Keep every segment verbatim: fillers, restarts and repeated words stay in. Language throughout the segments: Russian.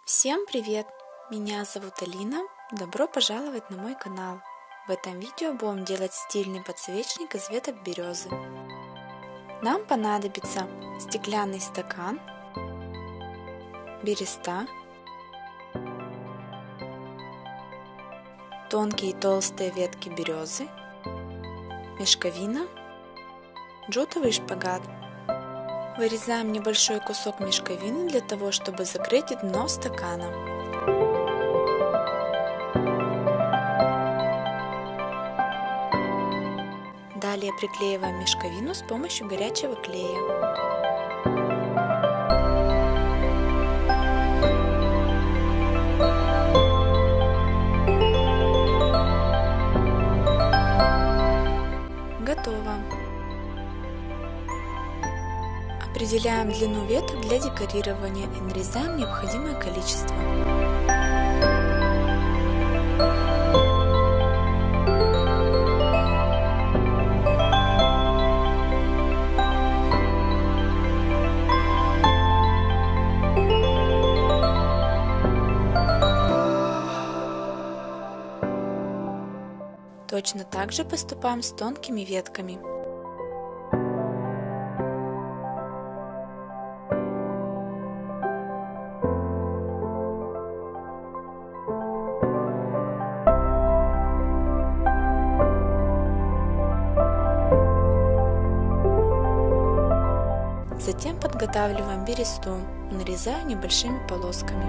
Всем привет! Меня зовут Алина. Добро пожаловать на мой канал. В этом видео будем делать стильный подсвечник из веток березы. Нам понадобится стеклянный стакан, береста, тонкие и толстые ветки березы, мешковина, джутовый шпагат. Вырезаем небольшой кусок мешковины для того, чтобы закрыть дно стакана. Далее приклеиваем мешковину с помощью горячего клея. Готово. Определяем длину веток для декорирования и нарезаем необходимое количество. Точно так же поступаем с тонкими ветками. Затем подготавливаем бересту, нарезая небольшими полосками.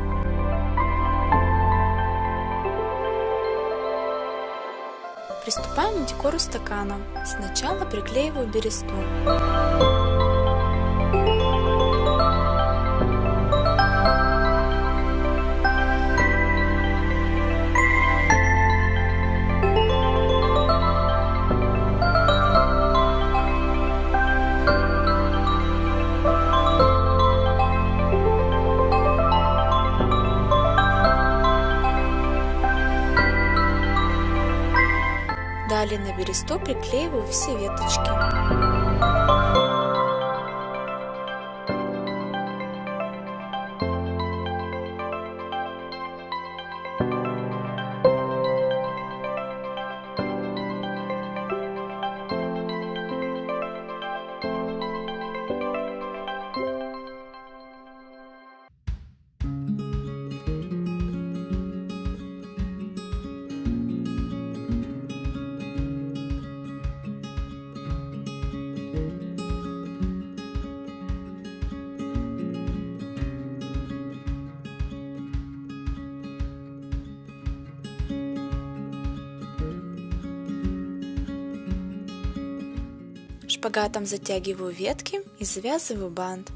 Приступаем к декору стакана. Сначала приклеиваю бересту. Далее на бересту приклеиваю все веточки. Шпагатом затягиваю ветки и завязываю бант.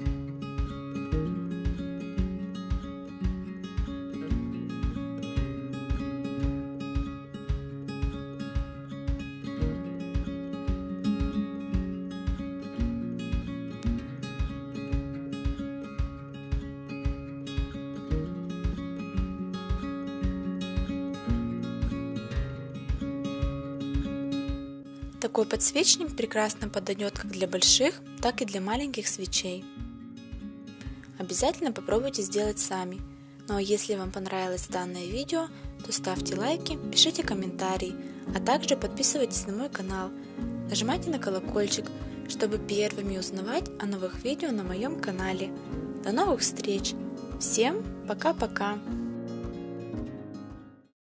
Такой подсвечник прекрасно подойдет как для больших, так и для маленьких свечей. Обязательно попробуйте сделать сами. Ну а если вам понравилось данное видео, то ставьте лайки, пишите комментарии, а также подписывайтесь на мой канал, нажимайте на колокольчик, чтобы первыми узнавать о новых видео на моем канале. До новых встреч! Всем пока-пока!